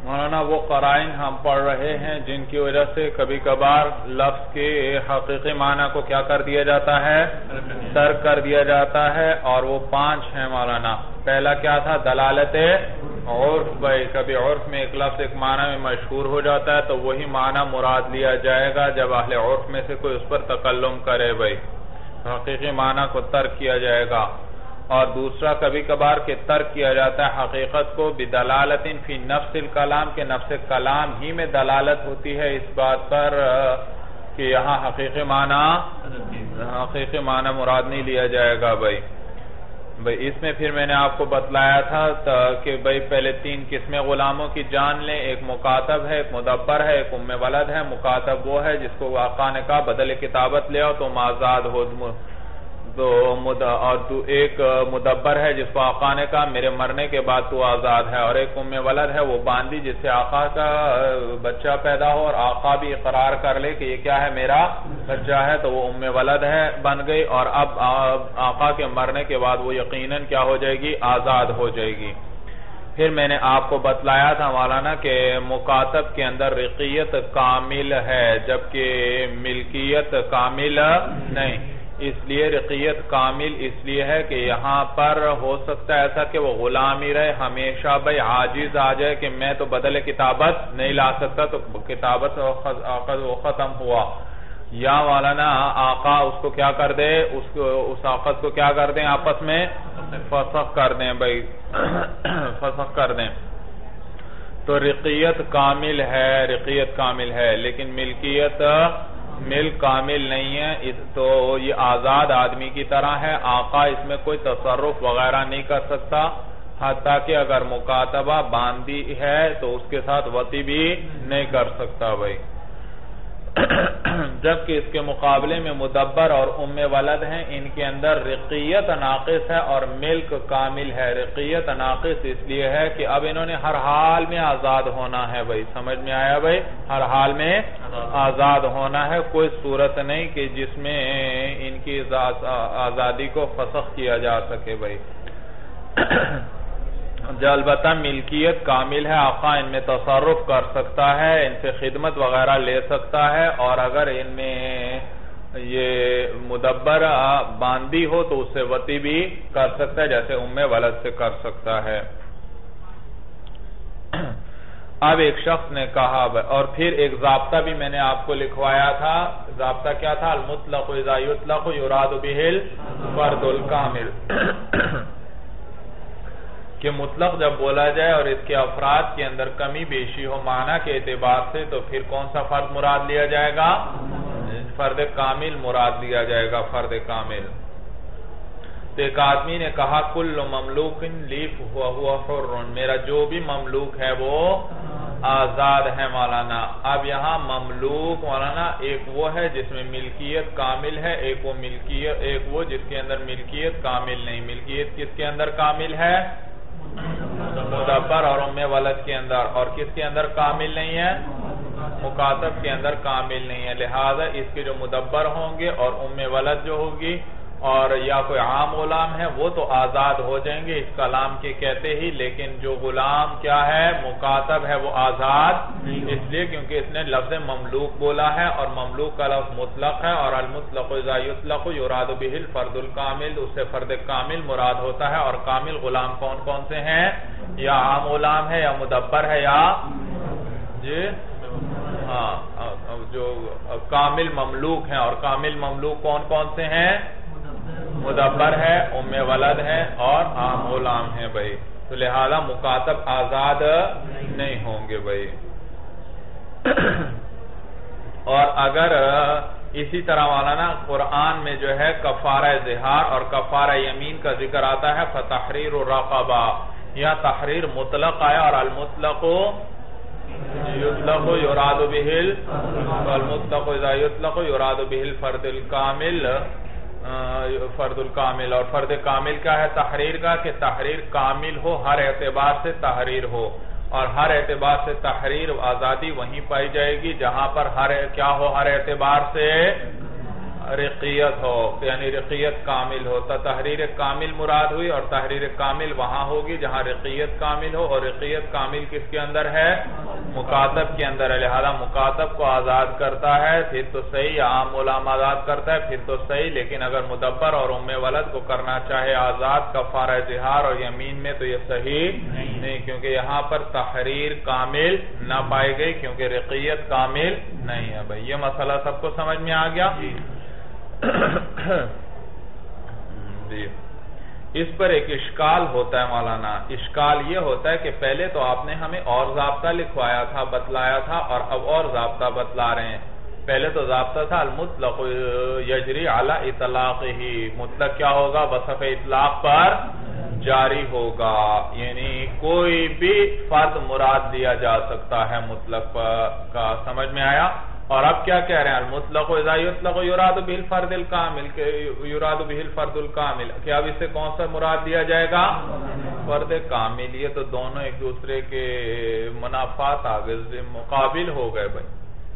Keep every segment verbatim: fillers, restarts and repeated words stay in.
مولانا وہ قرائن ہم پڑھ رہے ہیں جن کی وجہ سے کبھی کبھار لفظ کے حقیقی معنی کو کیا کر دیا جاتا ہے؟ ترک کر دیا جاتا ہے، اور وہ پانچ ہیں مولانا۔ پہلا کیا تھا؟ دلالت عرف۔ بھائی کبھی عرف میں ایک لفظ ایک معنی میں مشہور ہو جاتا ہے تو وہی معنی مراد لیا جائے گا جب اہل عرف میں سے کوئی اس پر تکلم کرے، بھائی حقیقی معنی کو ترک کیا جائے گا۔ اور دوسرا کبھی کبھار کہ ترک کیا جاتا ہے حقیقت کو بدلالت فی نفس الکلام، کے نفس کلام ہی میں دلالت ہوتی ہے اس بات پر کہ یہاں حقیقی معنی حقیقی معنی مراد نہیں لیا جائے گا۔ بھائی بھائی اس میں پھر میں نے آپ کو بتلایا تھا کہ بھائی پہلے تین قسمیں غلاموں کی جان لیں، ایک مکاتب ہے، ایک مدبر ہے، ایک ام ولد ہے۔ مکاتب وہ ہے جس کو آقا نے کہا بدل کتابت لے آؤ تو آزاد ہو، تو اور تو ایک مدبر ہے جس کو آقا نے کہا میرے مرنے کے بعد تو آزاد ہے، اور ایک ام ولد ہے وہ باندی جس سے آقا کا بچہ پیدا ہو اور آقا بھی اقرار کر لے کہ یہ کیا ہے میرا بچہ ہے، تو وہ ام ولد ہے بن گئی، اور اب آقا کے مرنے کے بعد وہ یقیناً کیا ہو جائے گی؟ آزاد ہو جائے گی۔ پھر میں نے آپ کو بتلایا تھا مولانا کہ مکاتب کے اندر رقیت کامل ہے جبکہ ملکیت کامل نہیں، اس لیے رقیت کامل اس لیے ہے کہ یہاں پر ہو سکتا ہے ایسا کہ وہ غلام ہی رہے ہمیشہ، بھائی عاجز آ جائے کہ میں تو بدل کتابت نہیں لا سکتا تو کتابت وہ ختم ہوا، یا مولانا آقا اس کو کیا کر دے، اس کو اس آقت کو کیا کر دیں آپس میں فسخ کر دیں، بھائی فسخ کر دیں، تو رقیت کامل ہے رقیت کامل ہے لیکن ملکیت ملک کامل نہیں ہے، تو یہ آزاد آدمی کی طرح ہے، آقا اس میں کوئی تصرف وغیرہ نہیں کر سکتا، حتیٰ کہ اگر مکاتبہ باندی ہے تو اس کے ساتھ وطی بھی نہیں کر سکتا۔ بھائی جبکہ اس کے مقابلے میں مدبر اور ام ولد ہیں، ان کے اندر رقیت ناقص ہے اور ملک کامل ہے۔ رقیت ناقص اس لیے ہے کہ اب انہوں نے ہر حال میں آزاد ہونا ہے، بھائی سمجھ میں آیا؟ بھائی ہر حال میں آزاد ہونا ہے، کوئی صورت نہیں کہ جس میں ان کی آزادی کو فسخ کیا جا سکے۔ بھائی جو البتہ ملکیت کامل ہے، آقا ان میں تصرف کر سکتا ہے، ان سے خدمت وغیرہ لے سکتا ہے، اور اگر ان میں یہ مدبر باندی ہو تو اس سے وطی بھی کر سکتا ہے جیسے ام ولد سے کر سکتا ہے۔ اب ایک شخص نے کہا، اور پھر ایک ضابطہ بھی میں نے آپ کو لکھوایا تھا، ضابطہ کیا تھا؟ المطلق اذا یطلق یراد به الفرد الکامل، کہ مطلق جب بولا جائے اور اس کے افراد کے اندر کمی بیشی ہو معنی کے اعتبار سے تو پھر کون سا فرد مراد لیا جائے گا؟ فرد کامل مراد لیا جائے گا، فرد کامل۔ تو ایک آدمی نے کہا کل مملوک لیف ہوا ہوا حر، میرا جو بھی مملوک ہے وہ آزاد ہے مولانا۔ اب یہاں مملوک مولانا ایک وہ ہے جس میں ملکیت کامل ہے، ایک وہ ملکیت ایک وہ جس کے اندر ملکیت کامل نہیں۔ ملکیت کس کے اندر کامل ہے؟ مدبر اور ام ولد کے اندر، اور کس کے اندر کامل نہیں ہے؟ مکاتب کے اندر کامل نہیں ہے، لہذا اس کے جو مدبر ہوں گے اور ام ولد جو ہوگی اور یا کوئی عام غلام ہے وہ تو آزاد ہو جائیں گے اس کلام کے کہتے ہی، لیکن جو غلام کیا ہے؟ مکاتب ہے، وہ آزاد اس لیے کیونکہ اس نے لفظ مملوک بولا ہے، اور مملوک کا لفظ مطلق ہے، اور المطلق اذا یطلق یراد به الفرد الکامل، اس سے فرد کامل مراد ہوتا ہے۔ اور کامل غلام کون کون سے ہیں؟ یا عام غلام ہے، یا مدبر ہے، یا جی ہاں جو کامل مملوک ہیں، اور کامل مملوک کون کون سے ہیں؟ مدبر ہے، ام ولد ہے، اور عام غلام ہے۔ بھائی تو لہذا مکاتب آزاد نہیں ہوں گے۔ بھائی اور اگر اسی طرح مولانا قرآن میں جو ہے کفارہ ظہار اور کفارہ یمین کا ذکر آتا ہے، فتحریر الرقبہ، یا تحریر مطلق آیا، اور المطلق یطلق یراد به المطلق اذا یطلق یراد به الفرد الکامل، فرد الکامل، اور فرد کامل کیا ہے تحریر کا؟ کہ تحریر کامل ہو، ہر اعتبار سے تحریر ہو، اور ہر اعتبار سے تحریر آزادی وہیں پائی جائے گی جہاں پر ہر کیا ہو؟ ہر اعتبار سے رقیت ہو، یعنی رقیت کامل ہو. تحریر کامل مراد ہوئی، اور تحریر کامل وہاں ہوگی جہاں رقیت کامل ہو، اور رقیت کامل کس کے اندر ہے؟ مکاتب کے اندر ہے. لہذا مکاتب کو آزاد کرتا ہے پھر تو صحیح، عام غلام آزاد کرتا ہے پھر تو صحیح. لیکن اگر مدبر اور ام ولد کو کرنا چاہے آزاد کفارہ ظہار اور یمین میں تو یہ صحیح نہیں، کیونکہ یہاں پر تحریر کامل نہ پائی گئی، کیونکہ رقیت کامل نہیں ہے. بھائی یہ مسئلہ سب کو سمجھ میں آ گیا؟ جی. اس پر ایک اشکال ہوتا ہے مولانا. اشکال یہ ہوتا ہے کہ پہلے تو آپ نے ہمیں اور ضابطہ لکھوایا تھا، بتلایا تھا، اور اب اور ضابطہ بتلا رہے ہیں. پہلے تو ضابطہ تھا المطلق یجری علی اطلاق ہی، مطلق کیا ہوگا؟ وصف اطلاق پر جاری ہوگا، یعنی کوئی بھی فرد مراد دیا جا سکتا ہے مطلق کا. سمجھ میں آیا؟ اور اب کیا کہہ رہے ہیں؟ المطلق اذا یطلق یراد به الفرد الکامل، یراد به الفرد الکامل، کہ اب اسے کون سا مراد دیا جائے گا؟ فرد کامل. یہ تو دونوں ایک دوسرے کے منافات آگے مقابل ہو گئے. بھائی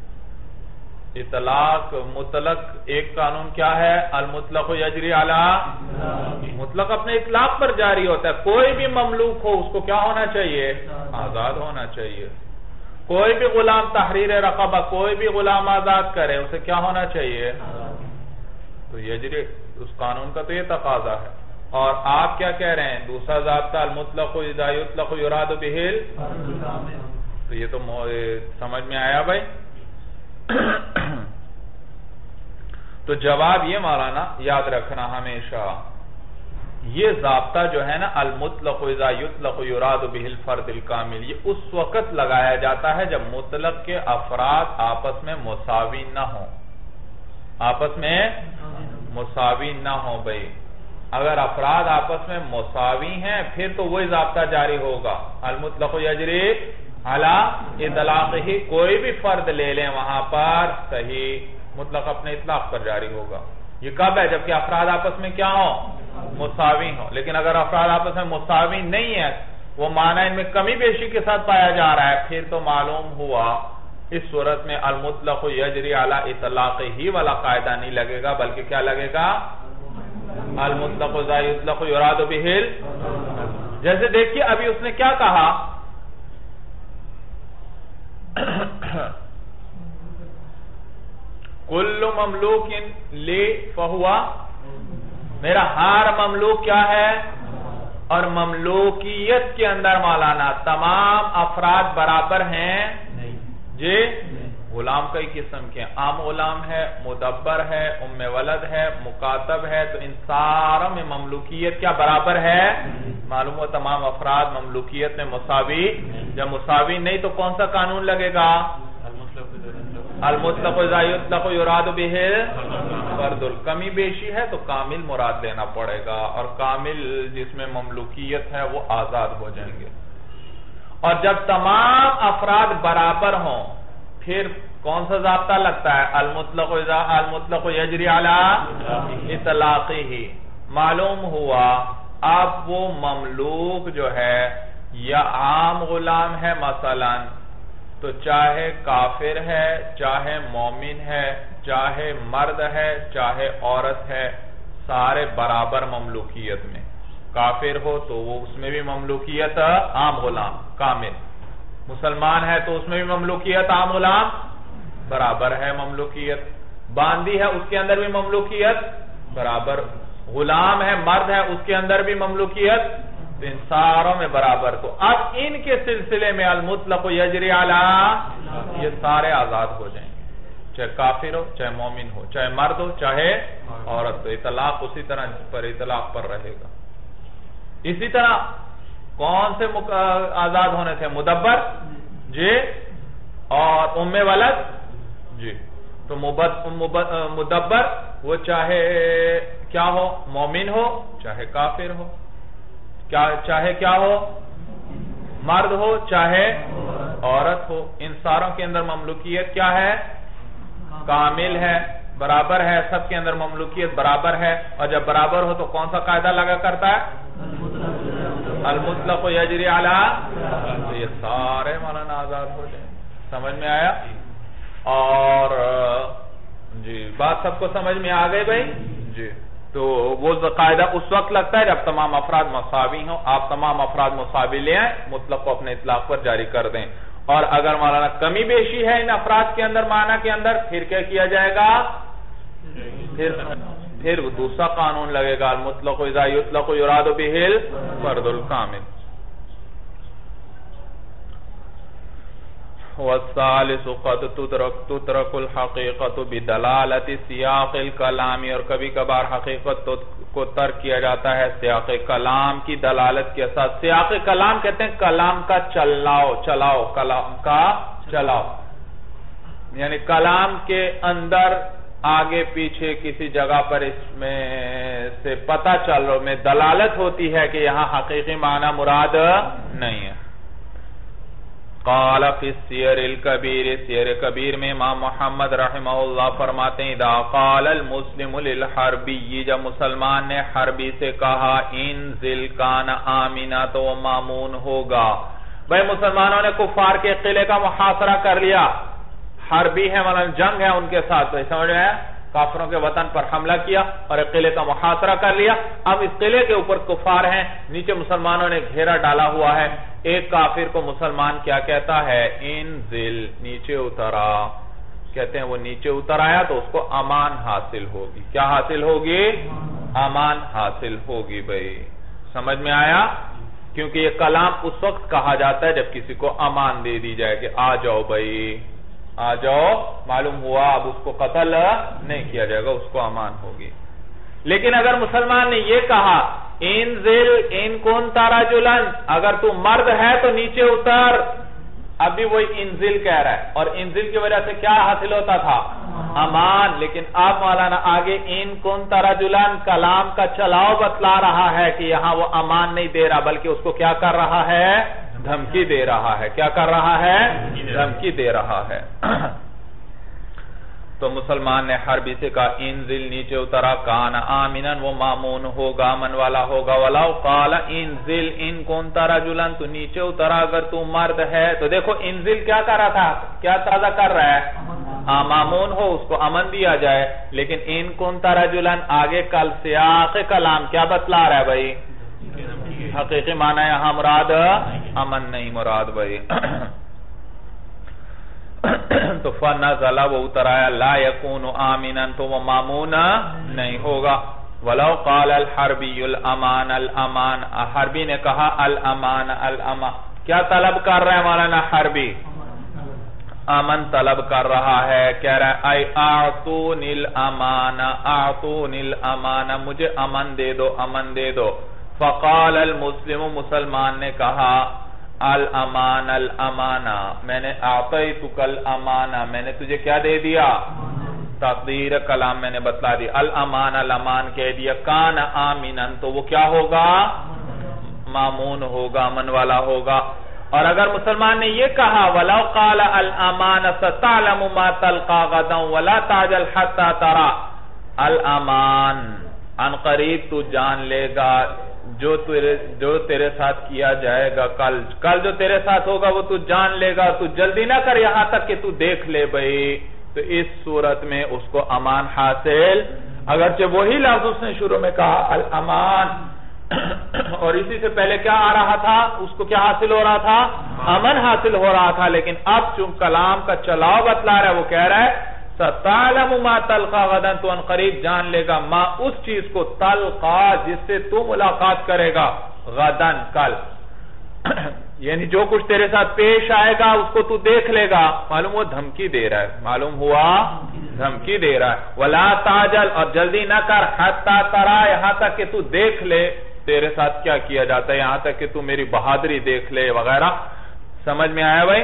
اطلاق مطلق ایک قانون کیا ہے؟ المطلق یجری علی، مطلق اپنے اطلاق پر جاری ہوتا ہے. کوئی بھی مملوک ہو اس کو کیا ہونا چاہیے؟ آزاد ہونا چاہیے. کوئی بھی غلام تحریر رقبہ، کوئی بھی غلام آزاد کرے اسے کیا ہونا چاہیے؟ تو یجری، اس قانون کا تو یہ تقاضا ہے. اور آپ کیا کہہ رہے ہیں؟ دوسرا ضابطہ المطلق اذا یطلق یراد به، تو یہ تو سمجھ میں آیا بھائی؟ تو جواب یہ مولانا یاد رکھنا ہمیشہ، یہ ضابطہ جو ہے نا المطلق اذا یطلق یراد به الفرد الکامل، یہ اس وقت لگایا جاتا ہے جب مطلق کے افراد آپس میں مساوی نہ ہوں. آپس میں مساوی نہ ہوں. بھائی اگر افراد آپس میں مساوی ہیں پھر تو وہی ضابطہ جاری ہوگا. المطلق یجری علی اطلاق ہی، کوئی بھی فرد لے لیں وہاں پر صحیح، مطلق اپنے اطلاق پر جاری ہوگا. یہ کب ہے؟ جبکہ افراد آپس میں کیا ہوں؟ مساوی ہوں. لیکن اگر افراد آپس میں مساوی نہیں ہے، وہ معنی ان میں کمی بیشی کے ساتھ پایا جا رہا ہے، پھر تو معلوم ہوا اس صورت میں المطلق یجری علی اطلاق ہی والا قاعدہ نہیں لگے گا، بلکہ کیا لگے گا؟ المطلق اذا یطلق یراد به. جیسے دیکھیے ابھی اس نے کیا کہا؟ کل مملوک لی فہوا، میرا ہر مملوک کیا ہے؟ اور مملوکیت کے اندر مولانا تمام افراد برابر ہیں جی. غلام کئی قسم کے، عام غلام ہے، مدبر ہے، ام ولد ہے، مکاتب ہے، تو ان ساروں میں مملوکیت کیا برابر ہے؟ معلوم ہو تمام افراد مملوکیت میں مساوی. جب مساوی نہیں تو کون سا قانون لگے گا؟ المطلق اذا یطلق یراد به فرد. کمی بیشی ہے تو کامل مراد لینا پڑے گا، اور کامل جس میں مملوکیت ہے وہ آزاد ہو جائیں گے. اور جب تمام افراد برابر ہوں پھر کون سا ضابطہ لگتا ہے؟ المطلق اذا المطلق یجری علی اطلاقی ہی. معلوم ہوا اب وہ مملوک جو ہے یا عام غلام ہے مثلا، تو چاہے کافر ہے، چاہے مومن ہے، چاہے مرد ہے، چاہے عورت ہے، سارے برابر مملوکیت میں. کافر ہو تو وہ اس میں بھی مملوکیت عام غلام کامل، مسلمان ہے تو اس میں بھی مملوکیت عام غلام برابر ہے مملوکیت، باندی ہے اس کے اندر بھی مملوکیت برابر، غلام ہے مرد ہے اس کے اندر بھی مملوکیت، ان ساروں میں برابر. تو اب ان کے سلسلے میں المطلق یجری علی، یہ سارے آزاد ہو جائیں گے، چاہے کافر ہو، چاہے مومن ہو، چاہے مرد ہو، چاہے عورت ہو. اطلاق اسی طرح پر اطلاق پر رہے گا. اسی طرح کون سے آزاد ہونے تھے؟ مدبر جی اور ام ولد جی. تو مدبر وہ چاہے کیا ہو؟ مومن ہو، چاہے کافر ہو، چاہے کیا ہو؟ مرد ہو، چاہے عورت ہو. ان ساروں کے اندر مملوکیت کیا ہے؟ کامل ہے، برابر ہے، سب کے اندر مملوکیت برابر ہے. اور جب برابر ہو تو کون سا قاعدہ لگا کرتا ہے؟ المطلق یجری علی. تو یہ سارے مولانا آزاد ہو جائیں. سمجھ میں آیا؟ اور جی بات سب کو سمجھ میں آ گئے بھائی؟ جی تو وہ قاعدہ اس وقت لگتا ہے جب تمام افراد مساوی ہوں. آپ تمام افراد مساوی لے آئیں, مطلق کو اپنے اطلاق پر جاری کر دیں. اور اگر مولانا کمی بیشی ہے ان افراد کے اندر معنی کے اندر, پھر کیا کیا جائے گا؟ پھر پھر دوسرا قانون لگے گا, المطلق اذا یطلق یراد بہ الفرد الکامل. والثالث قد تدرک تترک الحقیقت بدلالت سیاق الکلام, اور کبھی کبھار حقیقت کو ترک کیا جاتا ہے سیاق کلام کی دلالت کے ساتھ. سیاق کلام کہتے ہیں کلام کا چلاؤ چلاؤ کلام کا چلاؤ, یعنی کلام کے اندر آگے پیچھے کسی جگہ پر اس میں سے پتہ چل رہا میں دلالت ہوتی ہے کہ یہاں حقیقی معنی مراد نہیں ہے. قال فی السیر الکبیر, سیر کبیر میں امام محمد رحمہ اللہ فرماتے ہیں اذا قال المسلم للحربی, جب مسلمان نے حربی سے کہا انزل کان آمینہ تو وہ مامون ہوگا. بھئی مسلمانوں نے کفار کے قلعے کا محاصرہ کر لیا, حربی ہے مطلب جنگ ہے ان کے ساتھ, سمجھ رہے ہیں, کافروں کے وطن پر حملہ کیا اور ایک قلعے کا محاصرہ کر لیا. اب اس قلعے کے اوپر کفار ہیں, نیچے مسلمانوں نے گھیرا ڈالا ہوا ہے. ایک کافر کو مسلمان کیا کہتا ہے؟ انزل, نیچے اترا. کہتے ہیں وہ نیچے اتر آیا تو اس کو امان حاصل ہوگی. کیا حاصل ہوگی؟ امان حاصل ہوگی. بھئی سمجھ میں آیا؟ کیونکہ یہ کلام اس وقت کہا جاتا ہے جب کسی کو امان دے دی جائے کہ آ جاؤ بھئی آ جاؤ, معلوم ہوا اب اس کو قتل نہیں کیا جائے گا, اس کو امان ہوگی. لیکن اگر مسلمان نے یہ کہا انزل ان کنت رجلا, اگر تو مرد ہے تو نیچے اتر, اب بھی وہی انزل کہہ رہا ہے, اور انزل کی وجہ سے کیا حاصل ہوتا تھا؟ امان. لیکن اب مولانا آگے ان کنت رجلا کلام کا چلاؤ بتلا رہا ہے کہ یہاں وہ امان نہیں دے رہا بلکہ اس کو کیا کر رہا ہے؟ دھمکی دے رہا ہے. کیا کر رہا ہے؟ دھمکی دے رہا ہے. تو مسلمان نے حربی سے کہا انزل, نیچے اترا, کان آمنا, وہ مامون ہوگا, امن والا ہوگا. ولو قال انزل ان کنت رجلا, تو نیچے اترا اگر تو مرد ہے. تو دیکھو انزل کیا کر رہا تھا, کیا تازہ کر رہا ہے؟ مامون ہو, اس کو امن دیا جائے. لیکن ان کنت رجلا آگے کل سیاق کلام کیا بتلا رہا ہے بھئی؟ حقیقی معنی یہاں مراد امن نہیں مراد بھئی. تو فنزل, وہ اتر آیا, لا یکون آمنا, تو وہ مامون نہیں ہوگا. ولو قال الحربی الامان الامان, حربی نے کہا الامان الامان. کیا طلب کر رہے ہیں مولانا حربی؟ امن طلب کر رہا ہے. کہہ رہا ہے اے اعطون الامان اعطون الامان, مجھے امن دے دو امن دے دو. فقال المسلم, مسلمان نے کہا الامان الامانہ, میں نے اعطیتک الامانہ, میں نے تجھے کیا دے دیا؟ تقدیر کلام میں نے بتلا دی. الامان الامان کہہ دیا. کان آمنا, تو وہ کیا ہوگا؟ مامون ہوگا, امن والا ہوگا. اور اگر مسلمان نے یہ کہا ولو قال الامان ستعلم ما تلقى غدا ولا تعجل حتى ترى, الامان ان قریب تو جان لے گا جو تیرے جو تیرے ساتھ کیا جائے گا, کل کل جو تیرے ساتھ ہوگا وہ تو جان لے گا, تو جلدی نہ کر یہاں تک کہ تو دیکھ لے بھئی. تو اس صورت میں اس کو امان حاصل, اگرچہ وہی لفظ اس نے شروع میں کہا الامان, اور اسی سے پہلے کیا آ رہا تھا, اس کو کیا حاصل ہو رہا تھا؟ امن حاصل ہو رہا تھا. لیکن اب چونکہ کلام کا چلاؤ بتلا رہا ہے, وہ کہہ رہا ہے ستعلم ما تلقى غدا, تو ان قریب جان لے گا, ما اس چیز کو, تلقى جس سے تو ملاقات کرے گا, غدن کل, یعنی جو کچھ تیرے ساتھ پیش آئے گا اس کو تو دیکھ لے گا. معلوم وہ دھمکی دے رہا ہے, معلوم ہوا دھمکی دے رہا ہے. ولا تعجل, اور جلدی نہ کر, حتی ترى, یہاں تک کہ تو دیکھ لے تیرے ساتھ کیا کیا جاتا ہے, یہاں تک کہ تو میری بہادری دیکھ لے وغیرہ. سمجھ میں آیا بھائی؟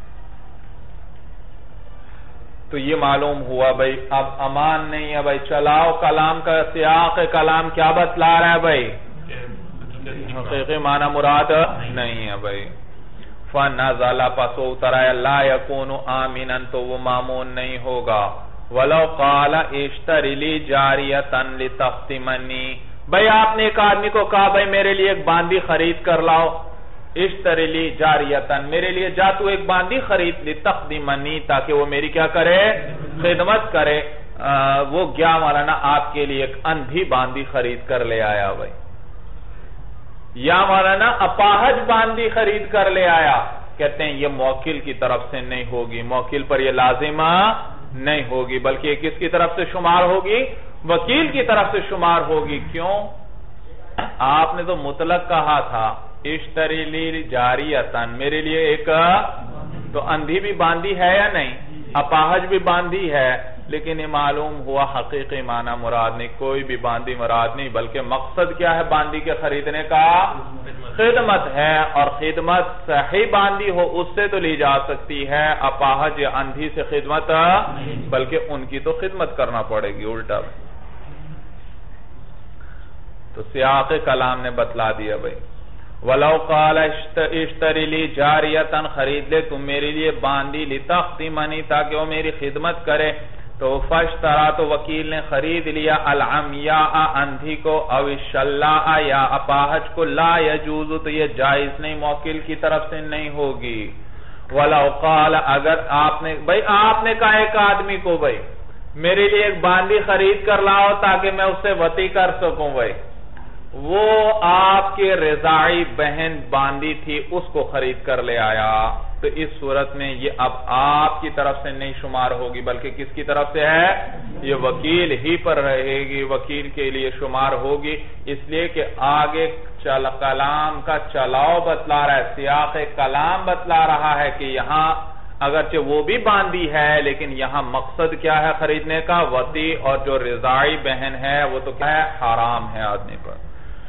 تو یہ معلوم ہوا بھائی اب امان نہیں ہے بھائی. چلاؤ کلام کا سیاق کلام کیا بتلا رہا ہے بھائی؟ حقیقی معنی مراد نہیں ہے بھائی. فنزل, پس اتر آیا, لا یکون آمنا, تو وہ مامون نہیں ہوگا. ولو قال اشتری لی جاریتا لتختمنی, بھائی آپ نے ایک آدمی کو کہا بھائی میرے لیے ایک باندی خرید کر لاؤ, اشتری لی جاریتا, میرے لیے جا تو ایک باندی خرید, لتخدمنی, تاکہ وہ میری کیا کرے؟ خدمت کرے. وہ گیا مولانا آپ کے لیے ایک اندھی باندی خرید کر لے آیا بھائی، یا مولانا اپاہج باندی خرید کر لے آیا، کہتے ہیں یہ موکل کی طرف سے نہیں ہوگی، موکل پر یہ لازمہ نہیں ہوگی، بلکہ یہ کس کی طرف سے شمار ہوگی؟ وکیل کی طرف سے شمار ہوگی۔ کیوں؟ آپ نے تو مطلق کہا تھا اشتری لی جاریتن، میرے لیے ایک، تو اندھی بھی باندھی ہے یا نہیں، اپاہج بھی باندھی ہے، لیکن یہ معلوم ہوا حقیقی معنی مراد نہیں، کوئی بھی باندھی مراد نہیں، بلکہ مقصد کیا ہے باندھی کے خریدنے کا؟ خدمت ہے، اور خدمت صحیح باندھی ہو اس سے تو لی جا سکتی ہے، اپاہج یا اندھی سے خدمت، بلکہ ان کی تو خدمت کرنا پڑے گی الٹا۔ تو سیاق کلام نے بتلا دیا بھئی، وَلَوْ قَالَ اشْتَرِ لِي جَارِيَةً، خرید لے تم میرے لیے باندھی، لِتَخْتِمَنِي، تاکہ وہ میری خدمت کرے، تو فَاشْتَرَا، تو وکیل نے خرید لیا، الْعَمْيَاءَ، اندھی کو، او الشَّلَّاءَ، یا اپاہج کو، لا يجوز، تو یہ جائز نہیں، موکل کی طرف سے نہیں ہوگی۔ وَلَوْ قَالَ، اگر آپ نے، بھئی آپ نے کہا ایک آدمی کو بھئی میرے لیے ایک باندھی خرید کر لاؤ تاکہ میں اس سے وطی کر سکوں بھئی، وہ آپ کے رضاعی بہن باندھی تھی، اس کو خرید کر لے آیا، تو اس صورت میں یہ اب آپ کی طرف سے نہیں شمار ہوگی، بلکہ کس کی طرف سے ہے؟ یہ وکیل ہی پر رہے گی، وکیل کے لیے شمار ہوگی، اس لیے کہ آگے کلام کا چلاؤ بتلا رہا ہے، سیاق کلام بتلا رہا ہے کہ یہاں اگرچہ وہ بھی باندھی ہے، لیکن یہاں مقصد کیا ہے خریدنے کا؟ وطی، اور جو رضاعی بہن ہے وہ تو کیا ہے؟ حرام ہے آدمی پر۔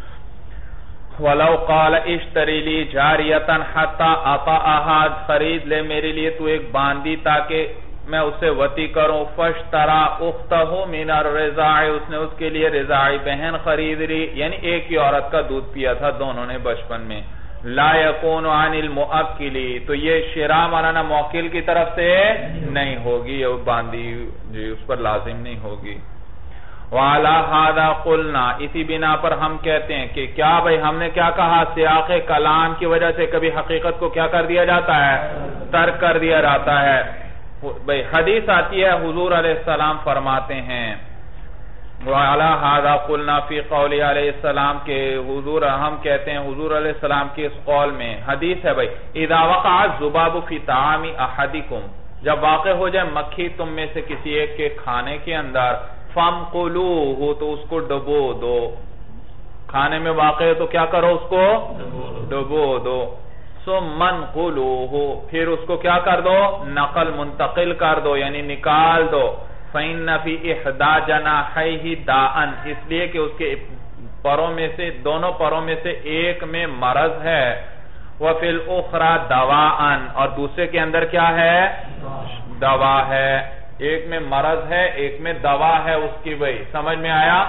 وَلَوْ قَالَ اشْتَرِ لِي جَارِيَةً حَتَّى أَطَأَهَا، خرید لے میرے لیے تو ایک باندھی تاکہ میں اسے وطی کروں، فَاشْتَرَا أُخْتَهُ مِنَ الرِّضَاعِ، اس نے اس کے لیے رضاعی بہن خرید لی، یعنی ایک ہی عورت کا دودھ پیا تھا دونوں نے بچپن میں، لا يكون عن المؤكل، تو یہ شراء مولانا موکل کی طرف سے نہیں ہوگی، یہ باندھی جی اس پر لازم نہیں ہوگی۔ وَعَلَى هَذَا قُلْنَا، اسی بنا پر ہم کہتے ہیں کہ کیا بھئی ہم نے کیا کہا؟ سیاق کلام کی وجہ سے کبھی حقیقت کو کیا کر دیا جاتا ہے؟ ترک کر دیا جاتا ہے۔ بھئی حدیث آتی ہے، حضور علیہ السلام فرماتے ہیں، وَعَلَى هَذَا قُلْنَا فِي قَوْلِ علیہ السلام کے حضور، ہم کہتے ہیں حضور علیہ السلام کے اس قول میں، حدیث ہے بھئی، اِذَا وَقَعَ الذُّبَابُ فِي طَعَامِ أَحَدِكُمْ، جب واقع ہو جائے مکھی تم میں سے کسی ایک کے کھانے کے اندر، فَامْقُلُوهُ، تو اس کو ڈبو دو، کھانے میں واقع ہے تو کیا کرو؟ اس کو ڈبو دو، سُمَّنْقُلُوهُ، پھر اس کو کیا کر دو؟ نقل منتقل کر دو، یعنی نکال دو، فَإِنَّ فِي إِحْدَى جَنَاحَيْهِ دَاءً، اس لیے کہ اس کے پروں میں سے، دونوں پروں میں سے ایک میں مرض ہے، وَفِي الْأُخْرَى دَوَاءً، اور دوسرے کے اندر کیا ہے؟ دوا ہے، ایک میں مرض ہے ایک میں دوا ہے اس کی، بھئی سمجھ میں آیا؟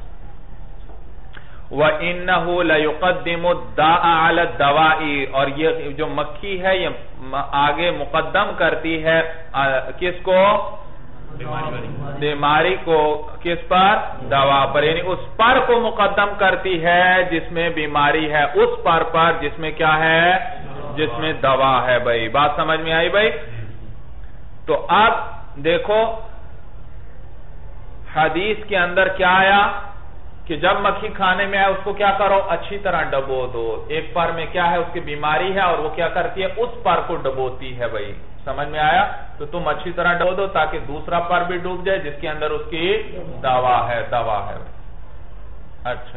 وَإِنَّهُ لَيُقَدِّمُ الدَّاءَ عَلَى الدَّوَاءِ، اور یہ جو مکھی ہے یہ آگے مقدم کرتی ہے کس کو؟ بیماری کو، کس پر؟ دوا پر، یعنی اس پر کو مقدم کرتی ہے جس میں بیماری ہے، اس پر پر جس میں کیا ہے؟ جس میں دوا ہے۔ بھئی بات سمجھ میں آئی بھئی؟ تو اب دیکھو حدیث کے اندر کیا آیا کہ جب مکھی کھانے میں آئے اس کو کیا کرو؟ اچھی طرح ڈبو دو، ایک پر میں کیا ہے؟ اس کی بیماری ہے، اور وہ کیا کرتی ہے؟ اس پر کو ڈبوتی ہے۔ بھئی سمجھ میں آیا؟ تو تم اچھی طرح ڈبو دو تاکہ دوسرا پر بھی ڈوب جائے جس کے اندر اس کی دوا ہے، دوا ہے۔ اچھا،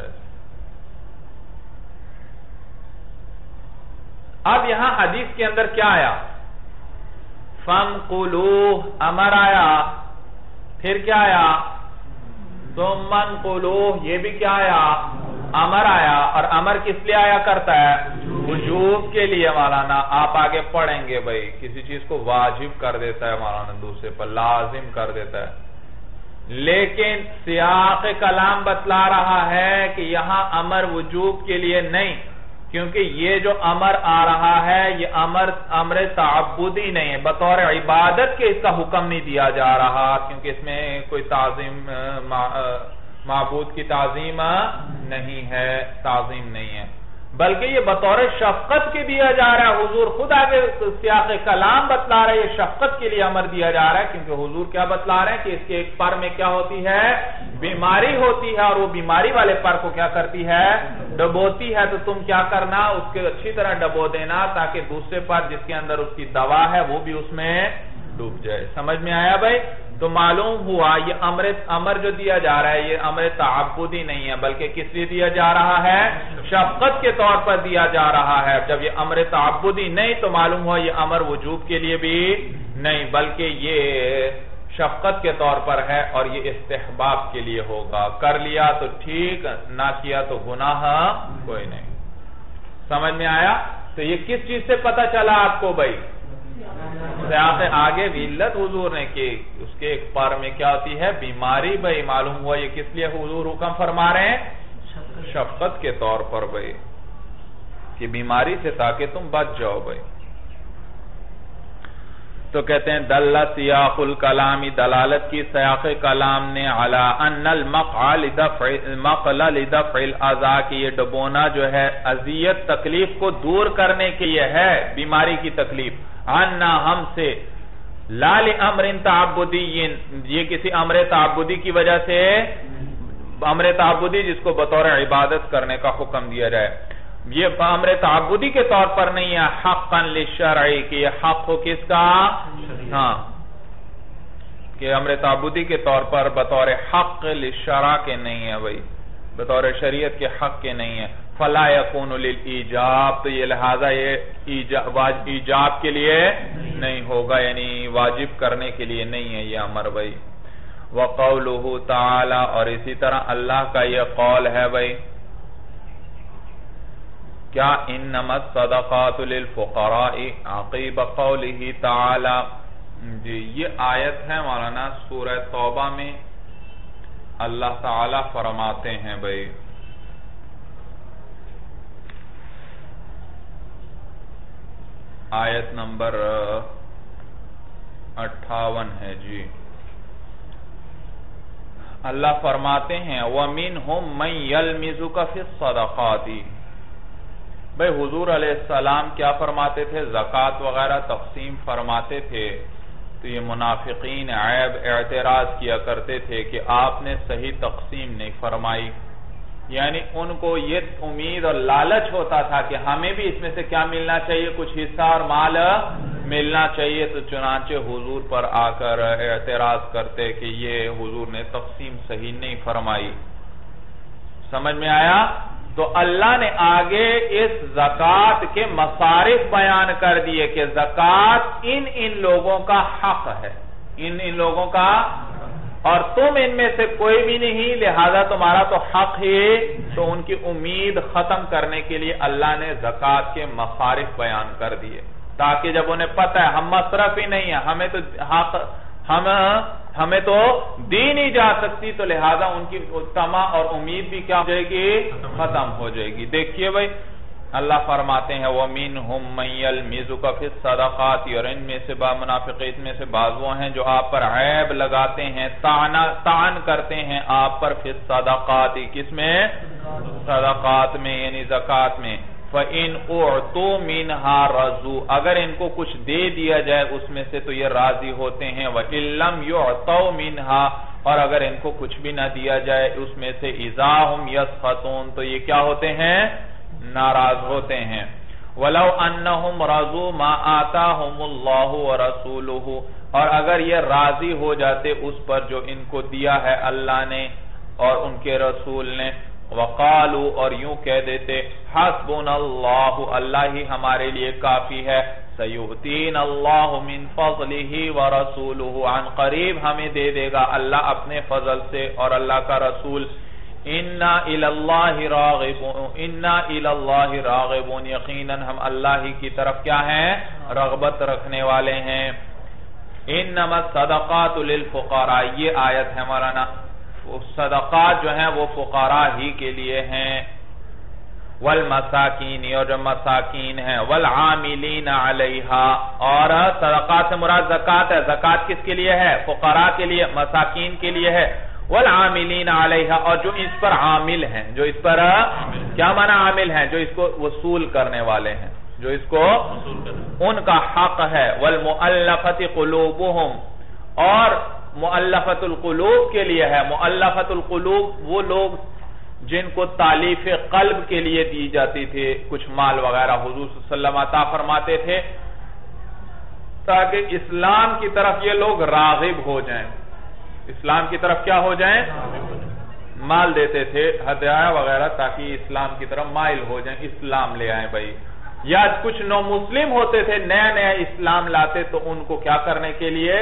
اب یہاں حدیث کے اندر کیا آیا؟ فَانْقُلُوهُ، امر آیا، پھر کیا آیا؟ ثُمَّنْقُلُوهُ، یہ بھی کیا آیا؟ امر آیا، اور امر کس لیے آیا کرتا ہے؟ وجوب کے لیے مولانا، آپ آگے پڑھیں گے بھئی، کسی چیز کو واجب کر دیتا ہے مولانا، دوسرے پر لازم کر دیتا ہے، لیکن سیاق کلام بتلا رہا ہے کہ یہاں امر وجوب کے لیے نہیں، کیونکہ یہ جو امر آ رہا ہے یہ امر امر تعبدی نہیں ہے، بطور عبادت کے اس کا حکم نہیں دیا جا رہا، کیونکہ اس میں کوئی تعظیم، معبود کی تعظیم نہیں ہے، تعظیم نہیں ہے، بلکہ یہ بطور شفقت کے دیا جا رہا ہے. حضور خود آگے سیاق کلام بتلا رہے ہیں یہ شفقت کے لیے امر دیا جا رہا ہے, کیونکہ حضور کیا بتلا رہے ہیں کہ اس کے ایک پر میں کیا ہوتی ہے, بیماری ہوتی ہے, اور وہ بیماری والے پر کو کیا کرتی ہے, ڈبوتی ہے. تو تم کیا کرنا, اس کے اچھی طرح ڈبو دینا تاکہ دوسرے پر جس کے اندر اس کی دوا ہے وہ بھی اس میں ڈوب جائے. سمجھ میں آیا بھائی؟ تو معلوم ہوا یہ امر امر جو دیا جا رہا ہے یہ امر تعبدی نہیں ہے, بلکہ کس لیے دیا جا رہا ہے, شفقت کے طور پر دیا جا رہا ہے. جب یہ امر تعبدی نہیں تو معلوم ہوا یہ امر وجوب کے لیے بھی نہیں, بلکہ یہ شفقت کے طور پر ہے اور یہ استحباب کے لیے ہوگا. کر لیا تو ٹھیک, نہ کیا تو گناہ کوئی نہیں. سمجھ میں آیا؟ تو یہ کس چیز سے پتہ چلا آپ کو بھائی؟ سیاق آگے بھی علت حضور نے کہ اس کے ایک پر میں کیا ہوتی ہے, بیماری. بھائی معلوم ہوا یہ کس لیے حضور حکم فرما رہے ہیں, شفقت کے طور پر بھائی, کہ بیماری سے تاکہ تم بچ جاؤ بھائی. تو کہتے ہیں دل سیاق الکلامی, دلالت کی سیاق کلام نے, علی ان المقعل لدفع الاذى, کہ یہ ڈبونا جو ہے اذیت تکلیف کو دور کرنے کے لیے ہے, بیماری کی تکلیف. عنا ہم سے, لا لامر تعبدی, یہ کسی امر تعبدی کی وجہ سے, امر تعبدی جس کو بطور عبادت کرنے کا حکم دیا جائے, یہ امر تعبدی کے طور پر نہیں ہے, حقا للشرعی, کہ یہ حق ہو کس کا, ہاں, کہ امر تعبدی کے طور پر بطور حق للشرع کے نہیں ہے بھائی, بطور شریعت کے حق کے نہیں ہے. فلا یکون للایجاب, تو یہ لہذا یہ ایجاب کے لیے نہیں ہوگا, یعنی واجب کرنے کے لیے نہیں ہے یہ امر بھائی. وقولہ تعالی, اور اسی طرح اللہ کا یہ قول ہے بھائی, کیا انما الصدقات للفقراء, عقیب قولہ تعالی. جی یہ آیت ہے مولانا سورہ توبہ میں, اللہ تعالی فرماتے ہیں بھائی, آیت نمبر اٹھاون ہے جی. اللہ فرماتے ہیں وَمِنْهُمْ مَنْ يَلْمِزُكَ فِي الصَّدَقَاتِ. بھئی حضور علیہ السلام کیا فرماتے تھے, زکوٰۃ وغیرہ تقسیم فرماتے تھے, تو یہ منافقین عیب اعتراض کیا کرتے تھے کہ آپ نے صحیح تقسیم نہیں فرمائی. یعنی ان کو یہ امید اور لالچ ہوتا تھا کہ ہمیں بھی اس میں سے کیا ملنا چاہیے, کچھ حصہ اور مال ملنا چاہیے. تو چنانچہ حضور پر آ کر اعتراض کرتے کہ یہ حضور نے تقسیم صحیح نہیں فرمائی. سمجھ میں آیا؟ تو اللہ نے آگے اس زکوٰۃ کے مصارف بیان کر دیے کہ زکوٰۃ ان ان لوگوں کا حق ہے, ان ان لوگوں کا, اور تم ان میں سے کوئی بھی نہیں, لہذا تمہارا تو حق ہی. تو ان کی امید ختم کرنے کے لیے اللہ نے زکوٰۃ کے مصارف بیان کر دیے, تاکہ جب انہیں پتہ ہے ہم مصرف ہی نہیں ہیں, ہمیں تو حق ہم ہمیں تو دی نہیں جا سکتی, تو لہذا ان کی طمع اور امید بھی کیا ہو جائے گی, ختم ہو جائے گی. دیکھیے بھائی اللہ فرماتے ہیں وَمِنْهُمْ مَنْ يَلْمِزُكَ فِي الصَّدَقَاتِ, اور ان میں سے با منافقین میں سے بعض وہ ہیں جو آپ پر عیب لگاتے ہیں, طعن کرتے ہیں آپ پر, فی الصَّدَقَاتِ, کس میں, صدقات میں یعنی زکوٰۃ میں. فَإِنْ أُعْطُوا مِنْهَا رَضُوا, اگر ان کو کچھ دے دیا جائے اس میں سے تو یہ راضی ہوتے ہیں. وَإِنْ لَمْ يُعْطَوْا مِنْهَا, اور اگر ان کو کچھ بھی نہ دیا جائے اس میں سے, إِذَا هُمْ يَسْخَطُونَ, تو یہ کیا ہوتے ہیں, ناراض ہوتے ہیں. وَلَوْ أَنَّهُمْ رَضُوا مَا آتَاهُمُ اللَّهُ وَرَسُولُهُ, اور اگر یہ راضی ہو جاتے اس پر جو ان کو دیا ہے اللہ نے اور ان کے رسول نے, وَقَالُوا, اور یوں کہہ دیتے, حَسْبُنَا اللَّهُ, اللہ ہی ہمارے لیے کافی ہے, سَيُؤْتِينَ اللَّهُ مِنْ فَضْلِهِ وَرَسُولُهُ, عن قریب ہمیں دے دے گا اللہ اپنے فضل سے اور اللہ کا رسول. اِنَّا إِلَى اللَّهِ رَاغِبُونَ, اِنَّا إِلَى اللَّهِ رَاغِبُونَ, یقیناً ہم اللہ ہی کی طرف کیا ہیں, رغبت رکھنے والے ہیں. اِنَّمَا الصَّدَقَاتُ لِلْفُقَرَاءِ, یہ آیت ہے مولانا, صدقات جو ہیں وہ فقراء ہی کے لیے ہیں. والمساکین, اور جو مساکین ہیں, والعاملین علیہا, اور صدقات سے مراد زکوٰۃ ہے, زکوٰۃ کس کے لیے ہے, فقراء کے لیے, مساکین کے لیے ہے. والعاملین علیہا, اور جو اس پر عامل ہیں, جو اس پر کیا معنی عامل ہیں؟ جو اس کو وصول کرنے والے ہیں، جو اس کو ان کا حق ہے. والمؤلفۃ قلوبہم، اور مؤلفۃ القلوب کے لیے ہے. مؤلفۃ القلوب وہ لوگ جن کو تالیف قلب کے لیے دی جاتی تھی کچھ مال وغیرہ، حضور صلی اللہ علیہ وسلم عطا فرماتے تھے تاکہ اسلام کی طرف یہ لوگ راغب ہو جائیں، اسلام کی طرف کیا ہو جائیں، مال دیتے تھے ہدیہ وغیرہ تاکہ اسلام کی طرف مائل ہو جائیں، اسلام لے آئیں بھائی. یا کچھ نو مسلم ہوتے تھے، نیا نیا اسلام لاتے تو ان کو کیا کرنے کے لیے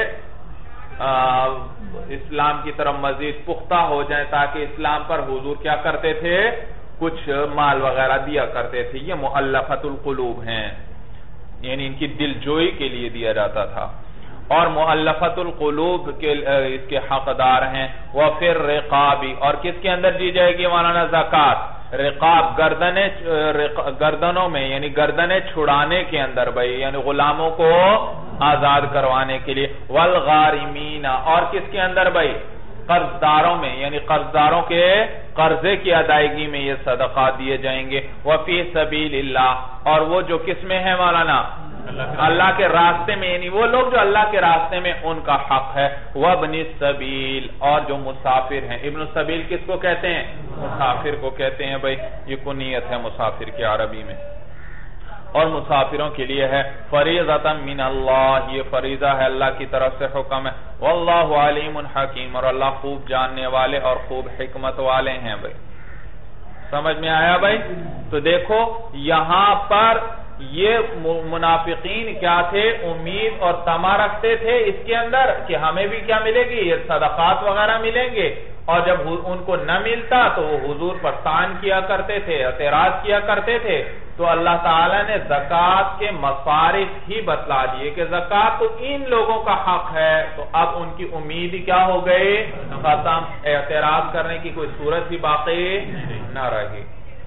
اسلام کی طرف مزید پختہ ہو جائیں تاکہ اسلام پر حضور کیا کرتے تھے، کچھ مال وغیرہ دیا کرتے تھے. یہ مؤلفۃ القلوب ہیں، یعنی ان کی دل جوئی کے لیے دیا جاتا تھا. اور مؤلفۃ القلوب کے اس کے حقدار ہیں. وفی الرقاب، اور کس کے اندر دی جائے گی مولانا؟ زکوٰۃ. رقاب گردنیں، گردنوں میں، یعنی گردنیں چھڑانے کے اندر بھائی، یعنی غلاموں کو آزاد کروانے کے لیے. والغارمین، اور کس کے اندر بھائی؟ قرضداروں میں، یعنی قرضداروں کے قرضے کی ادائیگی میں یہ صدقات دیے جائیں گے. وفی سبیل اللہ، اور وہ جو کس میں ہے مولانا؟ اللہ کے راستے میں، یعنی وہ لوگ جو اللہ کے راستے میں، ان کا حق ہے. وابن السبیل، اور جو مسافر ہیں. ابن السبیل کس کو کہتے ہیں؟ مسافر کو کہتے ہیں بھائی، یہ کنیت ہے مسافر کی عربی میں. اور مسافروں کے لیے ہے فریضۃ من اللہ، یہ فریضہ ہے اللہ کی طرف سے، حکم ہے. واللہ علیم حکیم، اور اللہ خوب جاننے والے اور خوب حکمت والے ہیں بھائی. سمجھ میں آیا بھائی؟ تو دیکھو یہاں پر یہ منافقین کیا تھے؟ امید اور طمع رکھتے تھے اس کے اندر کہ ہمیں بھی کیا ملے گی، یہ صدقات وغیرہ ملیں گے. اور جب ان کو نہ ملتا تو وہ حضور پر طعن کیا کرتے تھے، اعتراض کیا کرتے تھے. تو اللہ تعالیٰ نے زکوٰۃ کے مصارف ہی بتلا دیے کہ زکوٰۃ تو ان لوگوں کا حق ہے. تو اب ان کی امید کیا ہو گئی؟ ختم. اعتراض کرنے کی کوئی صورت ہی باقی نہ رہی.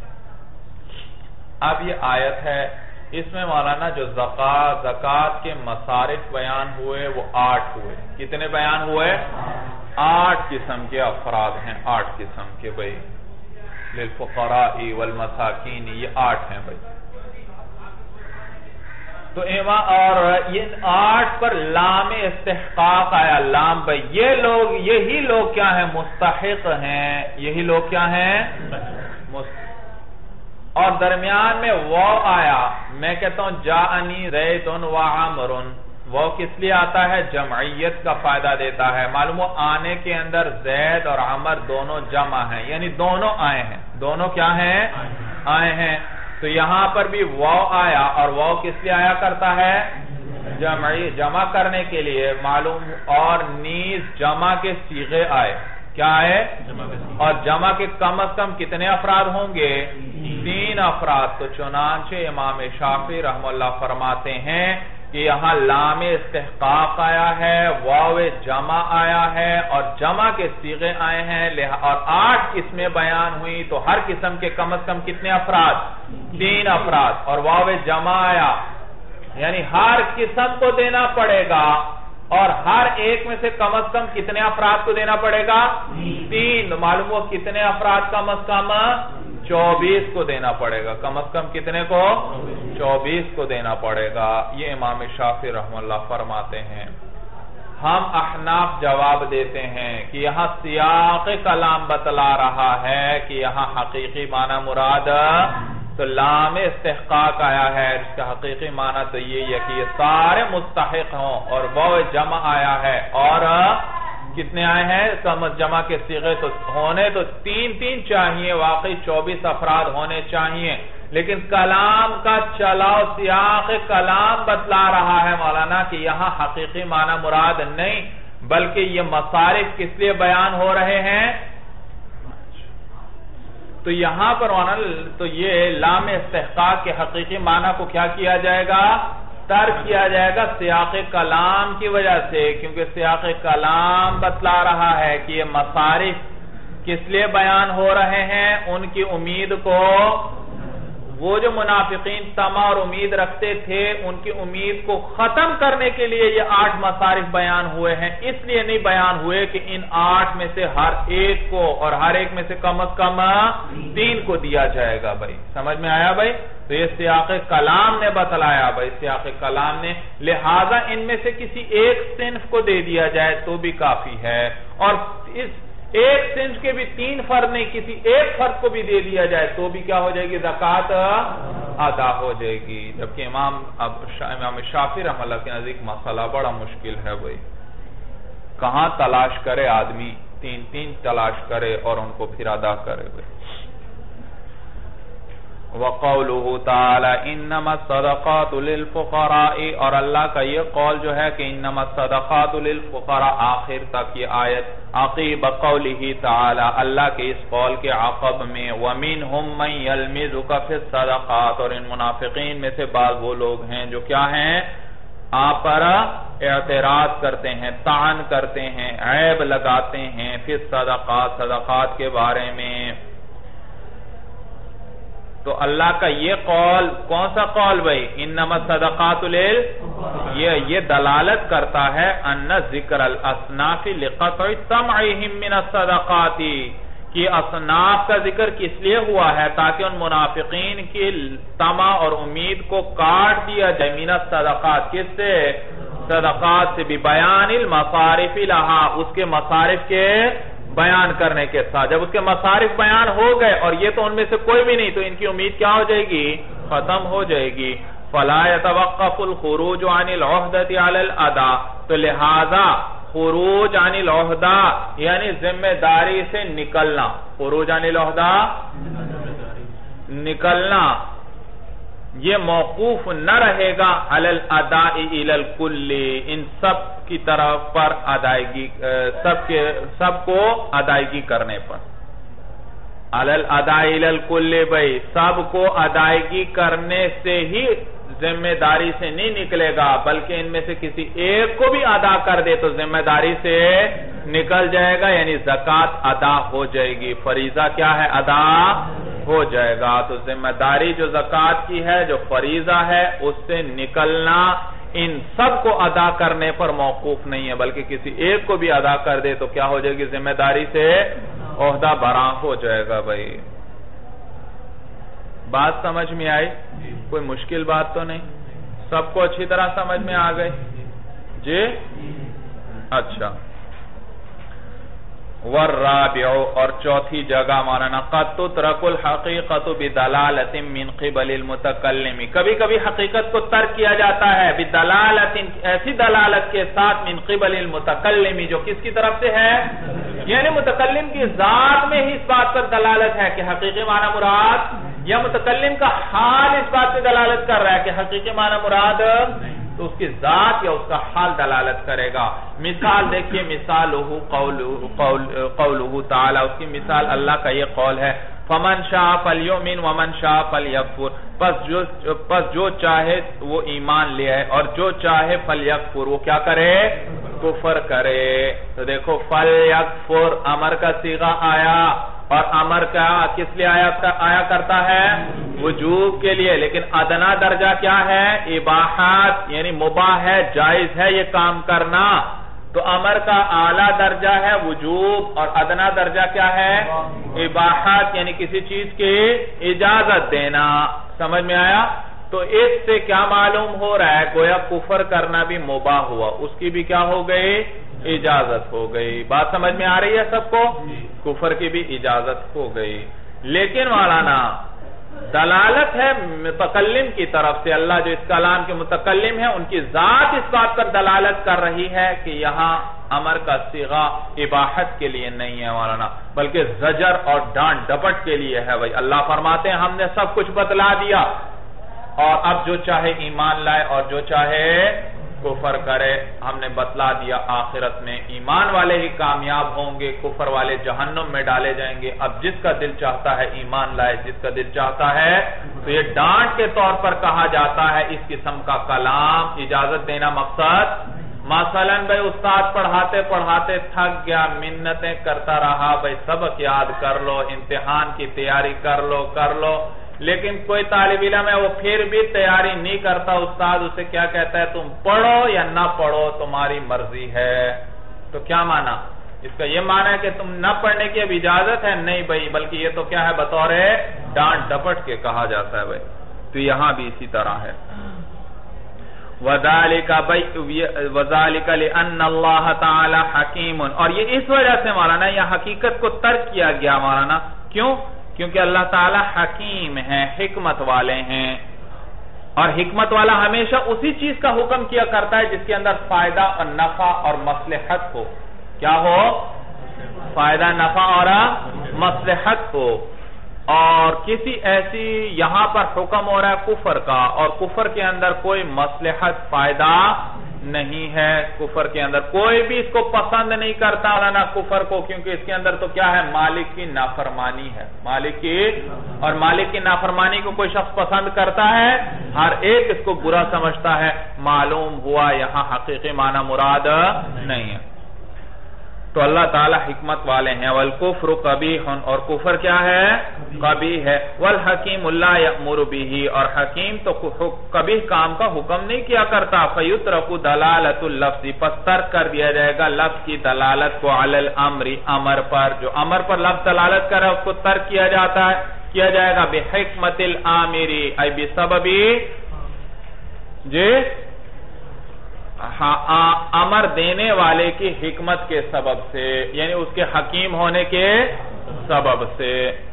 اب یہ آیت ہے، اس میں مولانا جو زکوٰۃ زکوٰۃ کے مصارف بیان ہوئے وہ آٹھ ہوئے. کتنے بیان ہوئے؟ آٹھ قسم کے افراد ہیں، آٹھ قسم کے بھائی. للفقراء والمساکین، یہ آٹھ ہیں بھائی. تو ایما اور یہ آٹھ پر لام استحقاق آیا. لام بھائی یہ لوگ، یہی لوگ کیا ہیں؟ مستحق ہیں. یہی لوگ کیا ہیں؟ اور درمیان میں واو آیا. میں کہتا ہوں جاءنی زید و عمر. وہ کس لیے آتا ہے؟ جمعیت کا فائدہ دیتا ہے. معلوم ہو آنے کے اندر زید اور عمر دونوں جمع ہیں، یعنی دونوں آئے ہیں. دونوں کیا ہیں؟ آئے ہیں. تو یہاں پر بھی واو آیا، اور واو کس لیے آیا کرتا ہے؟ جمعی، جمع کرنے کے لیے. معلوم اور نیز جمع کے صیغے آئے. کیا ہے؟ اور جمع کے کم از کم کتنے افراد ہوں گے؟ تین افراد. تو چنانچہ امام شافعی رحمہ اللہ فرماتے ہیں کہ یہاں لام استحقاق آیا ہے، واو جمع آیا ہے، اور جمع کے صیغے آئے ہیں. اور آٹھ قسمیں بیان ہوئی تو ہر قسم کے کم از کم کتنے افراد؟ تین افراد. اور واو جمع آیا، یعنی ہر قسم کو دینا پڑے گا. اور ہر ایک میں سے کم از کم کتنے افراد کو دینا پڑے گا؟ تین. معلوم ہو کتنے افراد کم از کم؟ چوبیس کو دینا پڑے گا. کم از کم کتنے کو؟ چوبیس کو دینا پڑے گا. یہ امام شافعی رحمہ اللہ فرماتے ہیں. ہم احناف جواب دیتے ہیں کہ یہاں سیاق کلام بتلا رہا ہے کہ یہاں حقیقی معنی مراد تو لام استحقاق آیا ہے. اس کا حقیقی معنی تو یہ ہے کہ یہ سارے مستحق ہوں. اور وہ جمع آیا ہے، اور کتنے آئے ہیں؟ کم جمع کے صیغے تو ہونے تو تین تین چاہیے، واقعی چوبیس افراد ہونے چاہیے. لیکن کلام کا چلاؤ سیاق کلام بتلا رہا ہے مولانا کہ یہاں حقیقی معنی مراد نہیں، بلکہ یہ مصارف کس لیے بیان ہو رہے ہیں. تو یہاں پر تو یہ لام استحقاق کے حقیقی معنی کو کیا کیا جائے گا؟ ترک کیا جائے گا سیاق کلام کی وجہ سے، کیونکہ سیاق کلام بتلا رہا ہے کہ یہ مصارف کس لیے بیان ہو رہے ہیں؟ ان کی امید کو وہ جو منافقین طمع اور امید رکھتے تھے ان کی امید کو ختم کرنے کے لیے یہ آٹھ مصارف بیان ہوئے ہیں. اس لیے نہیں بیان ہوئے کہ ان آٹھ میں سے ہر ایک کو اور ہر ایک میں سے کم از کم تین کو دیا جائے گا. بھائی سمجھ میں آیا بھائی؟ تو یہ سیاق کلام نے بتلایا بھائی، سیاق کلام نے، لہذا ان میں سے کسی ایک صنف کو دے دیا جائے تو بھی کافی ہے، اور اس ایک صنف کے بھی تین فرد نہیں، کسی ایک فرد کو بھی دے دیا جائے تو بھی کیا ہو جائے گی؟ زکوٰۃ ادا ہو جائے گی. جبکہ امام امام شافعی رحمہ اللہ کے نزدیک مسئلہ بڑا مشکل ہے بھائی، کہاں تلاش کرے آدمی، تین تین تلاش کرے اور ان کو پھر ادا کرے بھائی. وَقَوْلُهُ تَعَالَى إِنَّمَا الصَّدَقَاتُ لِلْفُقَرَاءِ، اور اللہ کا یہ قول جو ہے کہ إِنَّمَا الصَّدَقَاتُ لِلْفُقَرَاء، آخر تک یہ آیت عقیب قوله تعالی، اللہ کے اس قول کے عقب میں وَمِنْهُمْ مَنْ يَلْمِزُكَ فِي الصَّدَقَاتِ، اور ان منافقین میں سے بعض وہ لوگ ہیں جو کیا ہیں؟ آپ پر اعتراض کرتے ہیں، طعن کرتے ہیں، عیب لگاتے ہیں فی الصدقات، صدقات کے بارے میں. تو اللہ کا یہ قول کون سا قول بھئی؟ انما الصدقات لیل، یہ یہ دلالت کرتا ہے ان ذکر الاصناف لقطع طمعهم من الصدقات، کہ اصناف کا ذکر کس لیے ہوا ہے؟ تاکہ ان منافقین کی طمع اور امید کو کاٹ دیا جائے. من الصدقات، کس سے؟ صدقات سے، ببیان المصارف لہا، اس کے مصارف کے بیان کرنے کے ساتھ. جب اس کے مصارف بیان ہو گئے اور یہ تو ان میں سے کوئی بھی نہیں، تو ان کی امید کیا ہو جائے گی؟ ختم ہو جائے گی. فَلَا يَتَوَقَّفُ الْخُرُوجُ عَنِ الْعُهْدَةِ عَلَى الْأَدَاءِ، تو لہذا خروج عن العہدہ یعنی ذمہ داری سے نکلنا، خروج عن العہدہ نکلنا، یہ موقوف نہ رہے گا علی الاداء الی الکل، ان سب کی طرف پر ادائیگی، سب کے سب کو ادائیگی کرنے پر. علی الاداء الی الکل، بھئی سب کو ادائیگی کرنے سے ہی ذمہ داری سے نہیں نکلے گا، بلکہ ان میں سے کسی ایک کو بھی ادا کر دے تو ذمہ داری سے نکل جائے گا، یعنی زکوٰۃ ادا ہو جائے گی. فریضہ کیا ہے؟ ادا ہو جائے گا. تو ذمہ داری جو زکوٰۃ کی ہے، جو فریضہ ہے، اس سے نکلنا ان سب کو ادا کرنے پر موقوف نہیں ہے، بلکہ کسی ایک کو بھی ادا کر دے تو کیا ہو جائے گی؟ ذمہ داری سے عہدہ براں ہو جائے گا. بھائی بات سمجھ میں آئی؟ کوئی مشکل بات تو نہیں؟ سب کو اچھی طرح سمجھ میں آ گئی جی؟ اچھا. والرابع، اور چوتھی جگہ مولانا قد تترک الحقیقت بدلالت من قبل المتکلم، کبھی کبھی حقیقت کو ترک کیا جاتا ہے بدلالت، ایسی دلالت کے ساتھ من قبل المتکلم، جو کس کی طرف سے ہے؟ یعنی متکلم کی ذات میں ہی اس بات پر دلالت ہے کہ حقیقی معنی مراد، یا متکلم کا حال اس بات سے دلالت کر رہا ہے کہ حقیقی معنی مراد، تو اس کی ذات یا اس کا حال دلالت کرے گا. مثال دیکھیے، مثالہ قولہ تعالی، اس کی مثال اللہ کا یہ قول ہے فَمَنْ شَاءَ فَلْيُؤْمِنْ وَمَنْ شَاءَ فَلْيَكْفُرْ، پس جو پس جو چاہے وہ ایمان لے آئے اور جو چاہے فَلْيَكْفُرْ، وہ کیا کرے؟ کفر کرے. تو دیکھو فَلْيَكْفُرْ امر کا صیغہ آیا، اور امر کا کس لیے آیا آیا کرتا ہے؟ وجوب کے لیے. لیکن ادنا درجہ کیا ہے؟ اباحت، یعنی مباح ہے، جائز ہے یہ کام کرنا. تو امر کا اعلیٰ درجہ ہے وجوب، اور ادنا درجہ کیا ہے؟ اباحت، یعنی کسی چیز کی اجازت دینا. سمجھ میں آیا؟ تو اس سے کیا معلوم ہو رہا ہے؟ گویا کفر کرنا بھی مباح ہوا، اس کی بھی کیا ہو گئی؟ اجازت ہو گئی. بات سمجھ میں آ رہی ہے سب کو؟ کفر کی بھی اجازت ہو گئی. لیکن مولانا دلالت ہے متکلم کی طرف سے، اللہ جو اس کلام کے متکلم ہیں ان کی ذات اس بات پر دلالت کر رہی ہے کہ یہاں امر کا صیغہ اباحت کے لیے نہیں ہے مولانا، بلکہ زجر اور ڈانٹ ڈپٹ کے لیے ہے. بھائی اللہ فرماتے ہیں ہم نے سب کچھ بتلا دیا، اور اب جو چاہے ایمان لائے اور جو چاہے کفر کرے. ہم نے بتلا دیا آخرت میں ایمان والے ہی کامیاب ہوں گے، کفر والے جہنم میں ڈالے جائیں گے. اب جس کا دل چاہتا ہے ایمان لائے، جس کا دل چاہتا ہے، تو یہ ڈانٹ کے طور پر کہا جاتا ہے. اس قسم کا کلام اجازت دینا مقصد، مثلا بھائی استاد پڑھاتے پڑھاتے تھک گیا، منتیں کرتا رہا، بھائی سبق یاد کر لو، امتحان کی تیاری کر لو کر لو لیکن کوئی طالب علم ہے وہ پھر بھی تیاری نہیں کرتا، استاد اسے کیا کہتا ہے، تم پڑھو یا نہ پڑھو تمہاری مرضی ہے. تو کیا معنی اس کا؟ یہ معنی ہے کہ تم نہ پڑھنے کی اب اجازت ہے؟ نہیں بھائی، بلکہ یہ تو کیا ہے، بطور ڈانٹ ڈپٹ کے کہا جاتا ہے بھائی. تو یہاں بھی اسی طرح ہے. وَذَلِكَ وَذَلِكَ لِأَنَّ اللَّهَ تَعَالَى حَكِيمٌ، اور یہ اس وجہ سے مولانا یہ حقیقت کو ترک کیا گیا مولانا. کیوں؟ کیونکہ اللہ تعالی حکیم ہیں، حکمت والے ہیں، اور حکمت والا ہمیشہ اسی چیز کا حکم کیا کرتا ہے جس کے اندر فائدہ اور نفع اور مصلحت ہو. کیا ہو؟ فائدہ، نفع اور مصلحت ہو. اور کسی ایسی یہاں پر حکم ہو رہا ہے کفر کا، اور کفر کے اندر کوئی مصلحت فائدہ نہیں ہے. کفر کے اندر کوئی بھی اس کو پسند نہیں کرتا نا کفر کو، کیونکہ اس کے اندر تو کیا ہے، مالک کی نافرمانی ہے. مالک کی اور مالک کی نافرمانی کو کوئی شخص پسند کرتا ہے؟ ہر ایک اس کو برا سمجھتا ہے. معلوم ہوا یہاں حقیقی معنی مراد نہیں ہے. تو اللہ تعالی حکمت والے ہیں. والکفر قبیح، اور کفر کیا ہے، قبیح ہے. والحکیم لا یأمر به، اور حکیم تو قبیح کام کا حکم نہیں کیا کرتا. فیترک دلالت اللفظ، پس ترک کر دیا جائے گا لفظ کی دلالت کو، علی الامر، امر پر. جو امر پر لفظ دلالت کر رہا ہے اس کو ترک کیا جاتا ہے، کیا جائے گا بحکمت الامری، ای بسبب جی امر دینے والے کی حکمت کے سبب سے، یعنی اس کے حکیم ہونے کے سبب سے.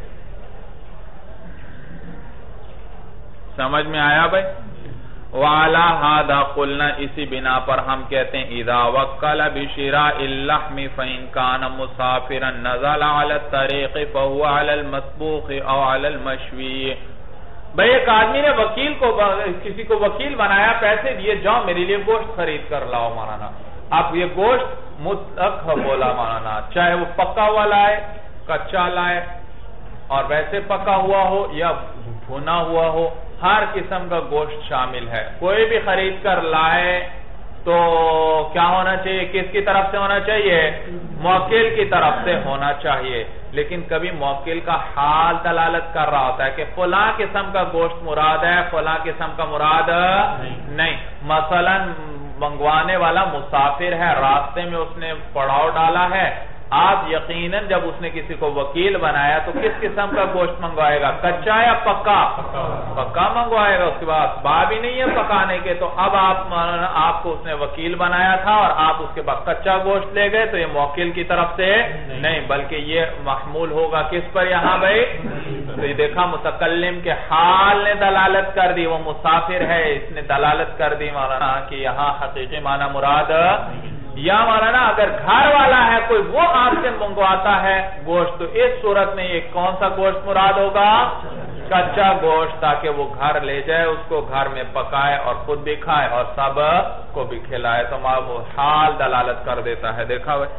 سمجھ میں آیا بھائی؟ وَعَلَى هَذَا قُلْنَا، اسی بنا پر ہم کہتے ہیں اِذَا وَقَّلَ بِشِرَاءِ اللَّحْمِ فَإِنْ كَانَ مُسَافِرًا نَزَلَ عَلَى الطَّرِيقِ فَهُوَ عَلَى الْمَسْبُوخِ أَوْ عَلَى الْمَشْوِيِّ. بھئی ایک آدمی نے وکیل کو، کسی کو وکیل بنایا، پیسے دیے، جاؤ میرے لیے گوشت خرید کر لاؤ مولانا. اب یہ گوشت مطلق بولا مولانا، چاہے وہ پکا ہوا لائے، کچا لائے، اور ویسے پکا ہوا ہو یا بھنا ہوا ہو، ہر قسم کا گوشت شامل ہے. کوئی بھی خرید کر لائے تو کیا ہونا چاہیے، کس کی طرف سے ہونا چاہیے، موکل کی طرف سے ہونا چاہیے. لیکن کبھی موکل کا حال دلالت کر رہا ہوتا ہے کہ فلاں قسم کا گوشت مراد ہے، فلاں قسم کا مراد نہیں. مثلا منگوانے والا مسافر ہے، راستے میں اس نے پڑاؤ ڈالا ہے. آپ یقیناً جب اس نے کسی کو وکیل بنایا تو کس قسم کا گوشت منگوائے گا، کچا یا پکا؟ پکا منگوائے گا. اس کے بعد باب ہی نہیں ہے پکانے کے، تو اب آپ آپ کو اس نے وکیل بنایا تھا اور آپ اس کے بعد کچا گوشت لے گئے، تو یہ موکل کی طرف سے نہیں، بلکہ یہ محمول ہوگا کس پر یہاں بھائی؟ تو یہ دیکھا متکلم کے حال نے دلالت کر دی، وہ مسافر ہے، اس نے دلالت کر دی مولانا کہ یہاں حقیقی معنی مراد. یا مولانا اگر گھر والا ہے کوئی، وہ آپ سے منگواتا ہے گوشت، تو اس صورت میں یہ کون سا گوشت مراد ہوگا؟ کچا گوشت، تاکہ وہ گھر لے جائے، اس کو گھر میں پکائے اور خود بھی کھائے اور سب کو بھی کھلائے. تو وہ حال دلالت کر دیتا ہے. دیکھا ہوئے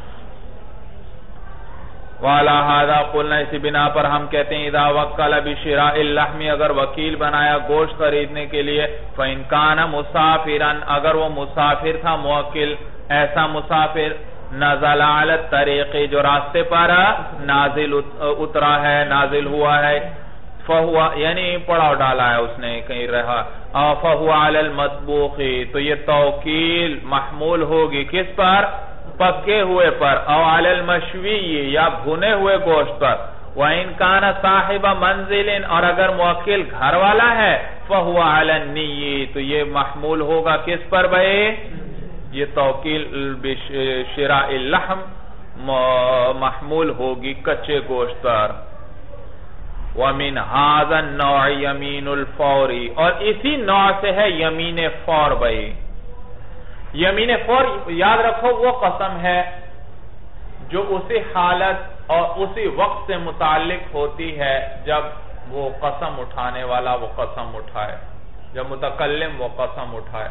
وَعَلَى هَذَا قُلْنَا، اسی بنا پر ہم کہتے ہیں اِذَا وَقَّلَ بِشِرَاءِ اللَّحْمِ، اگر وکیل بنایا گوشت خریدنے کے لیے، فَإِنْ كَانَ مُسَافِرًا، اگر وہ مسافر تھا، موکل ایسا مسافر، نزل علی الطریق، جو راستے پر نازل اترا ہے، نازل ہوا ہے، فہوا یعنی پڑاؤ ڈالا ہے اس نے کہیں رہا، فہو علی المطبوخ، تو یہ توکیل محمول ہوگی کس پر؟ پکے ہوئے پر، او علی المشوی، یا بھنے ہوئے گوشت پر. وَإِنْ كَانَ صَاحِبَ مَنزِلٍ، اور اگر موکل گھر والا ہے، فَهُوَ عَلَى النِّيِّ، تو یہ محمول ہوگا کس پر بھئی؟ یہ توکیل بشراء اللحم محمول ہوگی کچے گوشت پر. وَمِنْ هَذَا النَّوْعِ يَمِينُ الْفَوْرِ، اور اسی نوع سے ہے یمین فور بھئی. یمین فور یاد رکھو وہ قسم ہے جو اسی حالت اور اسی وقت سے متعلق ہوتی ہے جب وہ قسم اٹھانے والا وہ قسم اٹھائے، جب متکلم وہ قسم اٹھائے.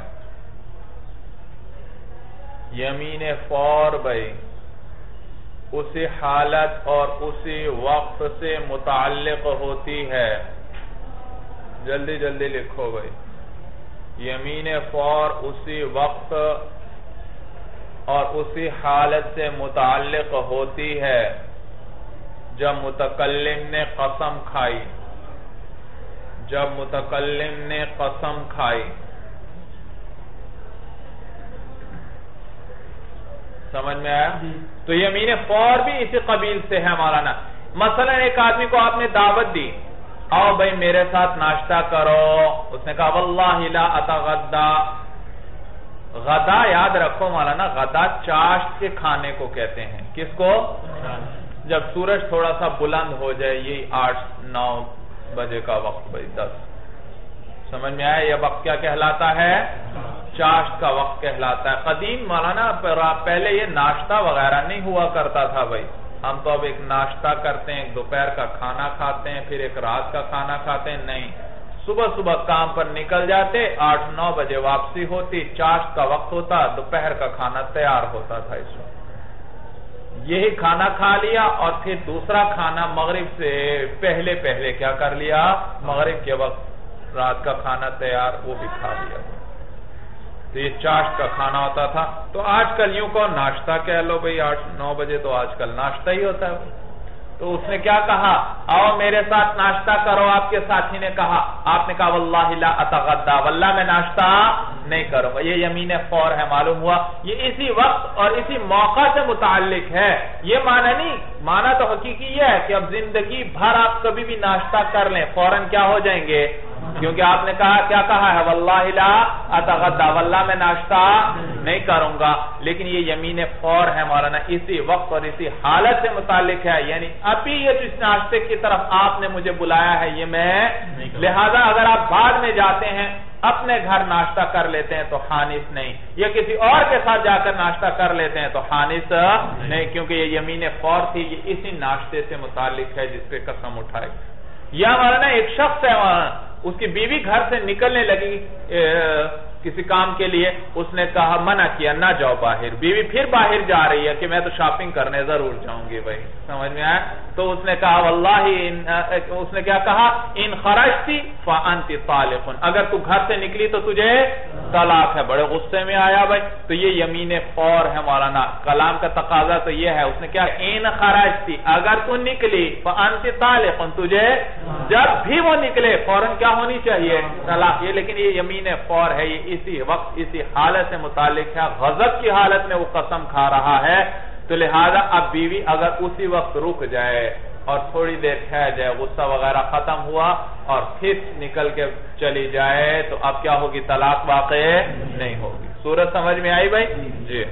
یمین فور بھئی اسی حالت اور اسی وقت سے متعلق ہوتی ہے. جلدی جلدی لکھو بھئی. یمین فور اسی وقت اور اسی حالت سے متعلق ہوتی ہے جب متکلم نے قسم کھائی. جب متکلم نے قسم کھائی، سمجھ میں آیا؟ تو یمین فور بھی اسی قبیل سے ہے مولانا. مثلا ایک آدمی کو آپ نے دعوت دی، آؤ بھائی میرے ساتھ ناشتہ کرو، اس نے کہا واللہ لا اتغدا. غدا یاد رکھو مولانا، غدا چاشت کے کھانے کو کہتے ہیں. کس کو؟ جب سورج تھوڑا سا بلند ہو جائے، یہی آٹھ نو بجے کا وقت، بھائی دس، سمجھ میں آیا؟ یہ وقت کیا کہلاتا ہے؟ چاشت کا وقت کہلاتا ہے. قدیم مولانا پہلے یہ ناشتہ وغیرہ نہیں ہوا کرتا تھا بھائی. ہم تو اب ایک ناشتہ کرتے ہیں، ایک دوپہر کا کھانا کھاتے ہیں، پھر ایک رات کا کھانا کھاتے ہیں. نہیں، صبح صبح کام پر نکل جاتے، آٹھ نو بجے واپسی ہوتی، چاشت کا وقت ہوتا، دوپہر کا کھانا تیار ہوتا تھا. اس وقت یہی کھانا کھا لیا اور پھر دوسرا کھانا مغرب سے پہلے پہلے کیا کر لیا، مغرب کے وقت رات کا کھانا تیار، وہ بھی کھا لیا. تو یہ چاشت کا کھانا ہوتا تھا. تو آج کل یوں کو ناشتہ کہہ لو بھئی، آٹھ نو بجے تو آج کل ناشتہ ہی ہوتا ہے. تو اس نے کیا کہا، آؤ میرے ساتھ ناشتہ کرو. آپ کے ساتھی نے کہا، آپ نے کہا واللہ لا اتغدا، واللہ میں ناشتہ نہیں کروں گا. یہ یمین فور ہے. معلوم ہوا یہ اسی وقت اور اسی موقع سے متعلق ہے. یہ معنی نہیں، معنی تو حقیقی یہ ہے کہ اب زندگی بھر آپ کبھی بھی ناشتہ کر لیں، فوراً کیا ہو جائیں گے، کیونکہ آپ نے کہا، کیا کہا ہے، واللہ لا اتغدا، واللہ میں ناشتہ نہیں کروں گا. لیکن یہ یمین فور ہے مولانا، اسی وقت اور اسی حالت سے متعلق ہے. یعنی ابھی یہ جس ناشتے کی طرف آپ نے مجھے بلایا ہے یہ میں، لہذا اگر آپ بعد میں جاتے ہیں اپنے گھر ناشتہ کر لیتے ہیں تو حانث نہیں، یا کسی اور کے ساتھ جا کر ناشتہ کر لیتے ہیں تو حانث نہیں، کیونکہ یہ یمین فور تھی، یہ اسی ناشتے سے متعلق ہے جس پہ قسم اٹھائی. یا مولانا ایک شخص ہے مولانا، اس کی بیوی گھر سے نکلنے لگی کسی کام کے لیے، اس نے کہا، منع کیا نہ جاؤ باہر. بیوی پھر باہر جا رہی ہے کہ میں تو شاپنگ کرنے ضرور جاؤں گی بھائی، سمجھ میں آیا؟ تو اس نے کہا واللہ، اس نے کیا کہا، ان خرجتی فانت طالق، اگر تو گھر سے نکلی تو تجھے طلاق ہے. بڑے غصے میں آیا بھائی. تو یہ یمین فور ہے مولانا. کلام کا تقاضا تو یہ ہے، اس نے کیا، ان خرجتی، اگر تو نکلی، فانت طالق، تجھے جب بھی وہ نکلے فوراً کیا ہونی چاہیے، طلاق. یہ لیکن یہ یمین فور ہے، یہ اسی وقت اسی حالت سے متعلق ہے. غضب کی حالت میں وہ قسم کھا رہا ہے. تو لہذا اب بیوی اگر اسی وقت رک جائے اور تھوڑی دیر ٹھہر جائے، غصہ وغیرہ ختم ہوا اور پھر نکل کے چلی جائے، تو اب کیا ہوگی، طلاق واقع نہیں ہوگی. صورت سمجھ میں آئی بھائی؟ جی.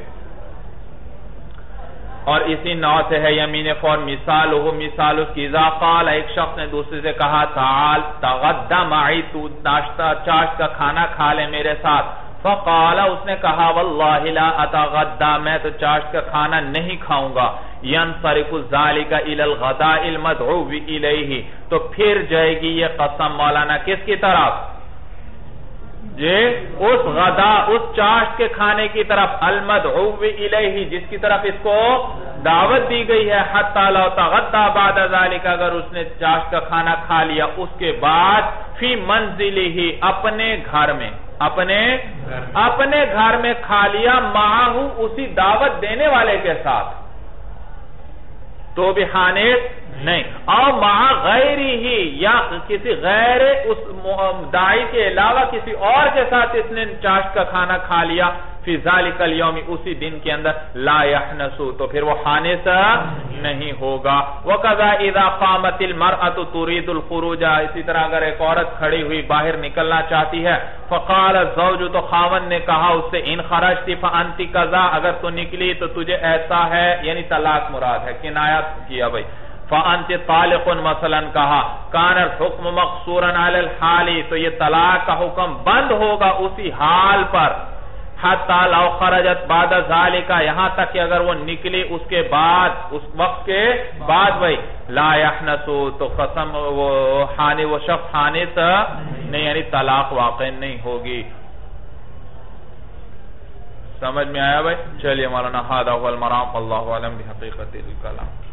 اور اسی نوع سے ہے یمین فور. مثال ہو، مثال اس کی، اذا قال، ایک شخص نے دوسرے سے کہا، تعال تغدا معی، تو ناشتہ چاشت کا کھانا کھا لے میرے ساتھ. فقال، اس نے کہا واللہ لا اتغدا، میں تو چاشت کا کھانا نہیں کھاؤں گا. ينصرف ذلك الى الغداء المدعو الیہ، تو پھر جائے گی یہ قسم مولانا کس کی طرف، جی اس غدا، اس چاشت کے کھانے کی طرف، المدعو الیہ، جس کی طرف اس کو دعوت دی گئی ہے. حتی لو تغدا بعد ذلك، اگر اس نے چاشت کا کھانا کھا لیا اس کے بعد، فی منزلہ، اپنے گھر میں، اپنے اپنے گھر میں کھا لیا، معاہو، اسی دعوت دینے والے کے ساتھ، تو بھی حانث نہیں. اور مع غیری ہی، یا کسی غیر اس داعی کے علاوہ کسی اور کے ساتھ اس نے چاشت کا کھانا کھا لیا، فی ذالک الیوم، اسی دن کے اندر، لا یحنث، تو پھر وہ حانث نہیں ہوگا. وکذا اذا قامت المرأة تريد الخروج، اسی طرح اگر ایک عورت کھڑی ہوئی باہر نکلنا چاہتی ہے، فقال الزوج، تو خاوند نے کہا اس سے، ان خرجت فانت کذا، اگر تو نکلی تو تجھے ایسا ہے، یعنی طلاق مراد ہے، کنایت کیا بھئی. فانت طالق، مثلا کہا، کان الحکم مقصورا علی الحال، تو یہ طلاق کا حکم بند ہوگا اسی حال پر. حتی لو خرجت بعد ذالک، یہاں تک کہ اگر وہ نکلی اس کے بعد، اس وقت کے بعد، بھئی لا یحنث، تو قسم وہ حانی وہ شخص حانث نہیں، یعنی طلاق واقع نہیں ہوگی. سمجھ میں آیا بھئی؟ چلیے مولانا، ھذا ھو المرام، واللہ اعلم بحقیقت الکلام.